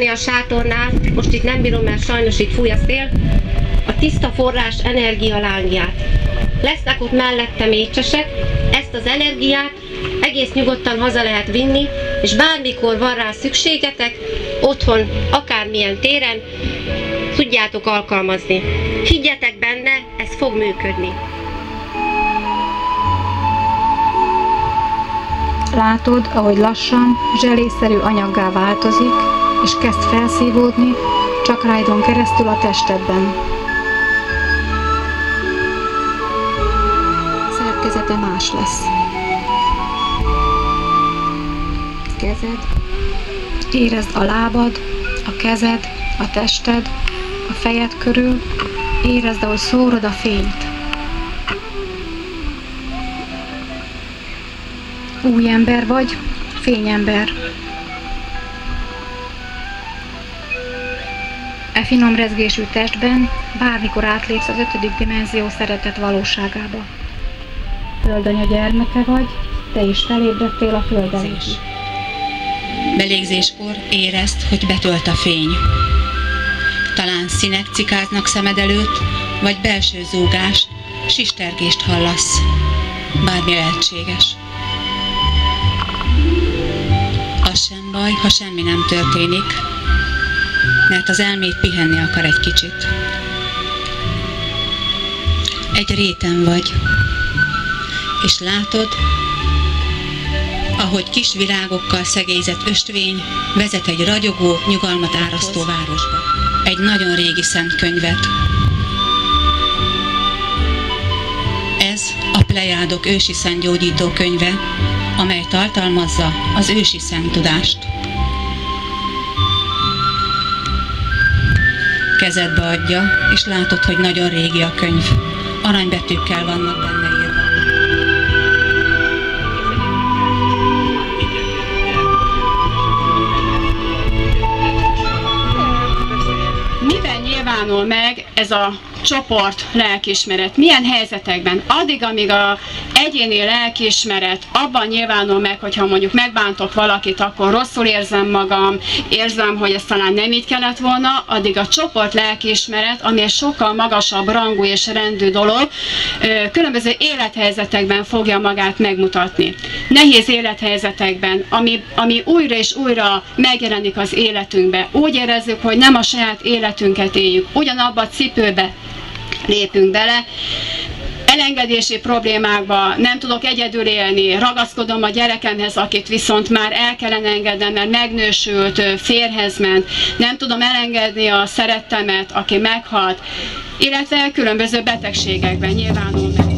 a sátornál, most itt nem bírom, mert sajnos itt fúj a szél, a tiszta forrás energia lángját. Lesznek ott mellette mécsesek, ezt az energiát egész nyugodtan haza lehet vinni, és bármikor van rá szükségetek, otthon, akármilyen téren, tudjátok alkalmazni. Higgyetek benne, ez fog működni. Látod, ahogy lassan, zselészerű anyaggá változik, és kezd felszívódni, csakráidon keresztül a testedben. Szerkezete más lesz. Kezed, érezd a lábad, a kezed, a tested, a fejed körül, érezd, ahogy szórod a fényt. Új ember vagy, fényember. E finom rezgésű testben bármikor átlépsz az 5. dimenzió szeretet valóságába. Földanya gyermeke vagy, te is felébredtél a földön is. Belégzéskor érezd, hogy betölt a fény. Talán színek cikáznak szemed előtt, vagy belső zúgás, sistergést hallasz. Bármi lehetséges. Az sem baj, ha semmi nem történik, mert az elméd pihenni akar egy kicsit. Egy réten vagy, és látod, ahogy kis virágokkal szegélyzett ösvény vezet egy ragyogó, nyugalmat árasztó városba. Egy nagyon régi szent könyvet. Ez a Plejádok ősi szentgyógyító könyve, amely tartalmazza az ősi szent tudást. Kezedbe adja, és látod, hogy nagyon régi a könyv. Aranybetűkkel vannak benne írva. Miben nyilvánul meg ez a csoport lelkiismeret? Milyen helyzetekben? Addig, amíg az egyéni lelkiismeret abban nyilvánul meg, hogyha mondjuk megbántok valakit, akkor rosszul érzem magam, érzem, hogy ez talán nem így kellett volna, addig a csoport lelkiismeret, ami egy sokkal magasabb rangú és rendű dolog, különböző élethelyzetekben fogja magát megmutatni. Nehéz élethelyzetekben, ami újra és újra megjelenik az életünkbe. Úgy érezzük, hogy nem a saját életünket éljük, ugyanabba a cipőbe lépünk bele, elengedési problémákba, nem tudok egyedül élni, ragaszkodom a gyerekemhez, akit viszont már el kellene engednem, mert megnősült, férjhez ment, nem tudom elengedni a szerettemet, aki meghalt, illetve különböző betegségekben nyilvánul meg.